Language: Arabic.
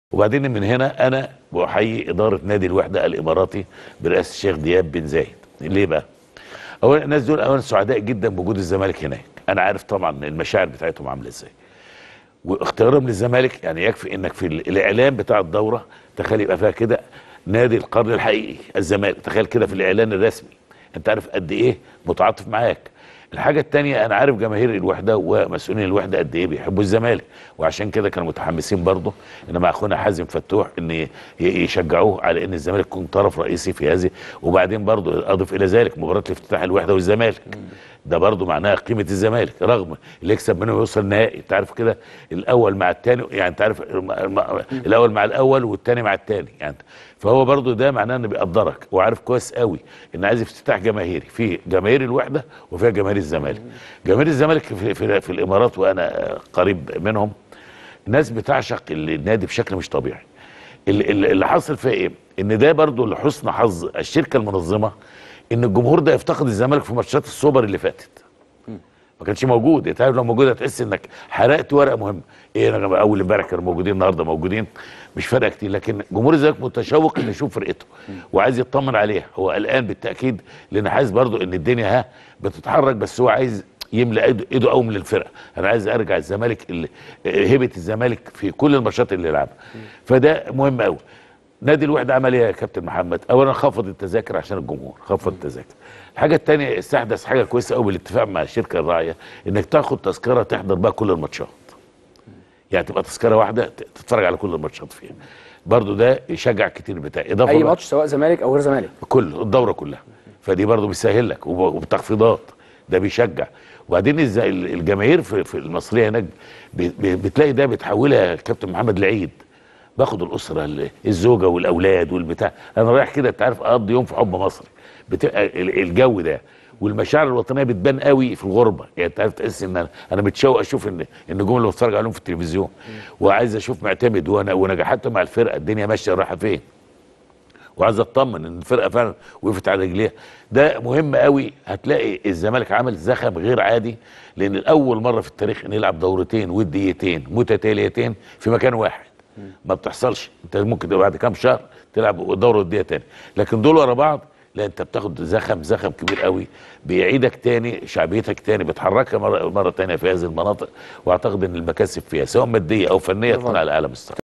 وبعدين من هنا انا بحيي اداره نادي الوحده الاماراتي برئاسه الشيخ دياب بن زايد. ليه بقى؟ اولا الناس دول اولا سعداء جدا بوجود الزمالك هناك، انا عارف طبعا المشاعر بتاعتهم عامله ازاي. واختيارهم للزمالك يعني يكفي انك في الاعلان بتاع الدوره تخيل يبقى فيها كده نادي القرن الحقيقي الزمالك، تخيل كده في الاعلان الرسمي، انت عارف قد ايه متعاطف معاك. الحاجه الثانيه انا عارف جماهير الوحده ومسؤولين الوحده قد ايه بيحبوا الزمالك، وعشان كده كانوا متحمسين برضه ان مع اخونا حازم فتوح ان يشجعوه على ان الزمالك يكون طرف رئيسي في هذه. وبعدين برضه اضف الى ذلك مباراه الافتتاح الوحده والزمالك، ده برضه معناها قيمه الزمالك رغم اللي يكسب منهم يوصل النهائي، انت عارف كده الاول مع الثاني، يعني انت عارف الاول مع الاول والثاني مع الثاني يعني. فهو برضه ده معناه انه بيقدرك وعارف كويس قوي ان عايز افتتاح جماهيري في جماهير الوحده وفيها جماهير الزمالك. جماهير الزمالك في الامارات وانا قريب منهم، الناس بتعشق النادي بشكل مش طبيعي. اللي حصل فيها ايه؟ ان ده برضه لحسن حظ الشركه المنظمه ان الجمهور ده يفتقد الزمالك في ماتشات السوبر اللي فاتت. ما كانش موجود، انت عارف لو موجود هتحس انك حرقت ورقه مهمه. ايه انا اول امبارح كانوا موجودين النهارده موجودين مش فارقه كتير، لكن جمهور الزمالك متشوق انه يشوف فرقته وعايز يطمن عليها، هو قلقان بالتاكيد لان حاسس برضه ان الدنيا بتتحرك، بس هو عايز يملى ايده قوي من الفرقه. انا عايز ارجع الزمالك هيبه الزمالك في كل الماتشات اللي يلعبها، فده مهم قوي. نادي الوحده عمل ايه يا كابتن محمد؟ اولا خفض التذاكر عشان الجمهور، خفض التذاكر. الحاجه الثانيه استحدث حاجه كويسه قوي بالاتفاق مع الشركه الراعيه انك تاخد تذكره تحضر بقى كل الماتشات. يعني تبقى تذكره واحده تتفرج على كل الماتشات فيها. برضو ده يشجع كتير بتاع اضافه اي ماتش سواء زمالك او غير زمالك، كل الدوره كلها. فدي برضو بيسهل لك وبتخفيضات، ده بيشجع. وبعدين الجماهير في المصريه هناك بتلاقي ده بتحولها يا كابتن محمد لعيد. باخد الاسره الزوجه والاولاد والبتاع، انا رايح كده انت عارف اقضي يوم في حب مصري. بتبقى الجو ده والمشاعر الوطنيه بتبان قوي في الغربه، يعني انت عارف تحس ان انا متشوق اشوف ان النجوم اللي بتفرج عليهم في التلفزيون، وعايز اشوف معتمد ونجاحاته مع الفرقه الدنيا ماشيه رايحه فين، وعايز اطمن ان الفرقه فعلا وقفت على رجليها. ده مهم قوي. هتلاقي الزمالك عمل زخم غير عادي، لان الاول مره في التاريخ ان يلعب دورتين وديتين متتاليتين في مكان واحد. ما بتحصلش، انت ممكن بعد كام شهر تلعب دوره وديه تاني، لكن دول ورا بعض لا، انت بتاخد زخم كبير قوي بيعيدك تاني شعبيتك تاني، بتحركها مره تانيه في هذه المناطق. واعتقد ان المكاسب فيها سواء ماديه او فنيه تكون على اعلى مستوى.